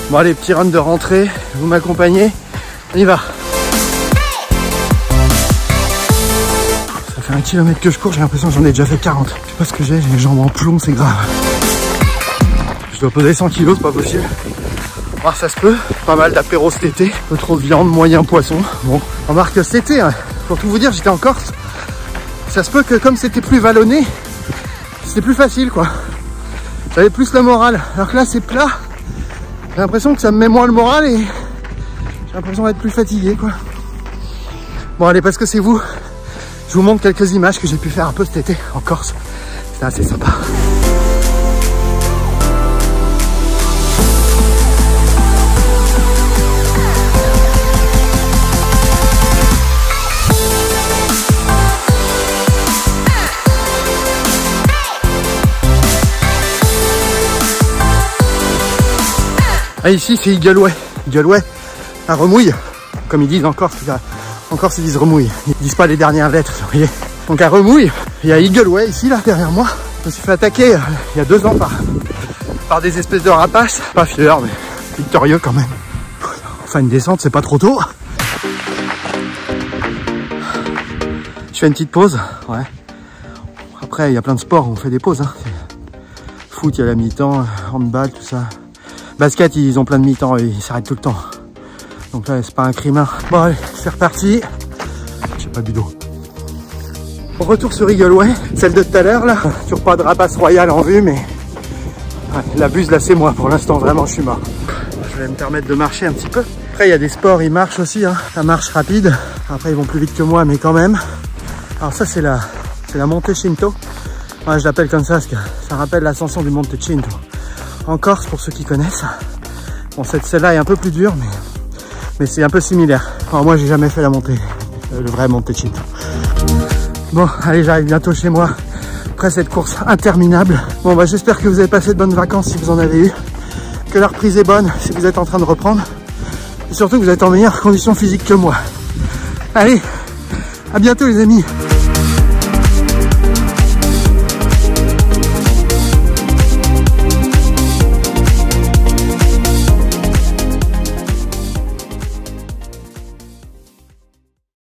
Bon allez, petit run de rentrée, vous m'accompagnez, on y va. Ça fait 1 kilomètre que je cours, j'ai l'impression que j'en ai déjà fait 40. Je sais pas ce que j'ai les jambes en plomb, c'est grave. Je dois peser 100 kilos, c'est pas possible. Ah, ça se peut, pas mal d'apéros cet été, peu trop de viande, moyen poisson. Bon, remarque cet été, hein, pour tout vous dire, j'étais en Corse. Ça se peut que comme c'était plus vallonné, c'était plus facile quoi. J'avais plus le moral, alors que là c'est plat. J'ai l'impression que ça me met moins le moral et j'ai l'impression d'être plus fatigué quoi. Bon allez, parce que c'est vous, je vous montre quelques images que j'ai pu faire un peu cet été en Corse. C'était assez sympa. Ah, ici c'est Iguellouet, Iguellouet à Remouille, comme ils disent en Corse, ils disent Remouille, ils disent pas les dernières lettres, vous voyez. Donc à Remouille, il y a Iguellouet ici là derrière moi. Je me suis fait attaquer il y a 2 ans par des espèces de rapaces, pas fier mais victorieux quand même. Enfin une descente c'est pas trop tôt. Je fais une petite pause, ouais. Après il y a plein de sports où on fait des pauses, hein. Foot il y a la mi-temps, handball tout ça. Basket, ils ont plein de mi-temps, ils s'arrêtent tout le temps. Donc là, c'est pas un crime. Bon, allez, c'est reparti. J'ai pas bu d'eau. Retour sur Iguellouet, celle de tout à l'heure, là. Toujours pas de rapace royal en vue, mais ouais, la buse, là, c'est moi. Pour l'instant, vraiment, je suis mort. Je vais me permettre de marcher un petit peu. Après, il y a des sports, ils marchent aussi, hein. La marche rapide. Après, ils vont plus vite que moi, mais quand même. Alors ça, c'est la montée Cinto. Ouais, je l'appelle comme ça, parce que ça rappelle l'ascension du Monte Cinto. En Corse, pour ceux qui connaissent. Bon, celle-là est un peu plus dure, mais c'est un peu similaire. Alors moi, j'ai jamais fait la montée, le vrai Monte Cinto. Bon, allez, j'arrive bientôt chez moi, après cette course interminable. Bon, bah j'espère que vous avez passé de bonnes vacances si vous en avez eu, que la reprise est bonne si vous êtes en train de reprendre, et surtout que vous êtes en meilleure condition physique que moi. Allez, à bientôt les amis.